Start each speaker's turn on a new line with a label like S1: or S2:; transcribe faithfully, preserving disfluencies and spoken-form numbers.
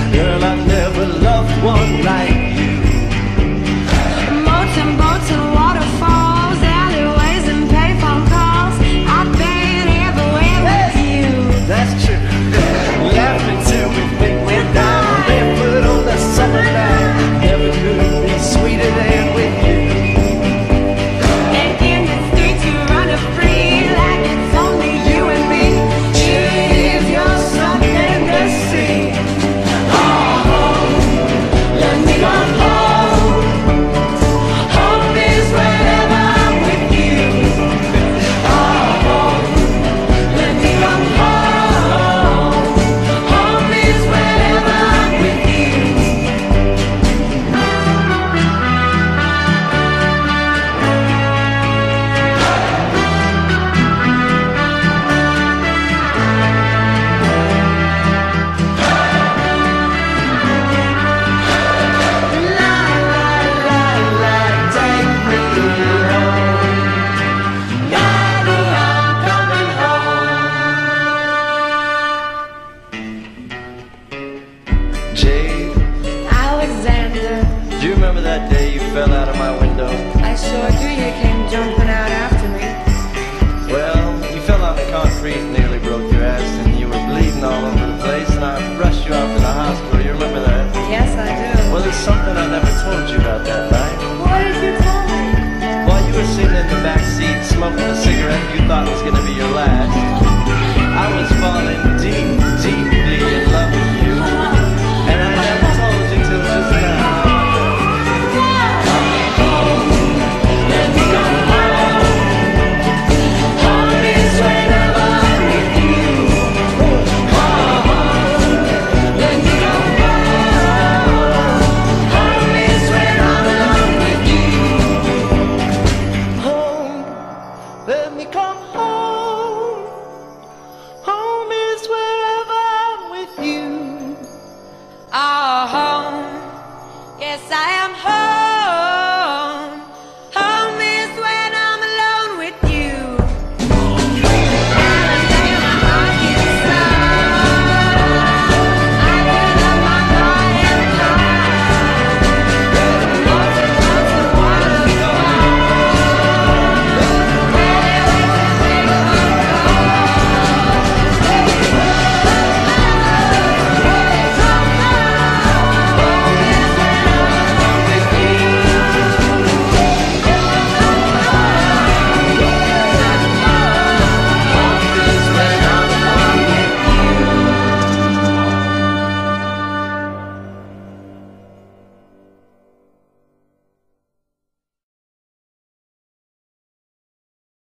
S1: Girl, I never loved one like you.
S2: Boats and boats and waterfalls, alleyways and payphone calls. I've been everywhere with you.
S1: That's true. Laughing till we think we're down, barefoot on the summer night. Never could be sweeter than with you.
S2: And in the streets you run free like it's only you and me. If you're something to see, oh, let me go home. Home is wherever I'm with you. Oh, let me go home. Home is wherever I'm with you.
S1: Jade,
S2: Alexander,
S1: do you remember that day you fell out of my window?
S2: I sure do. You came jumping out after me.
S1: Well, you fell on the concrete and nearly broke your ass, and you were bleeding all over the place, and I rushed you off to the hospital.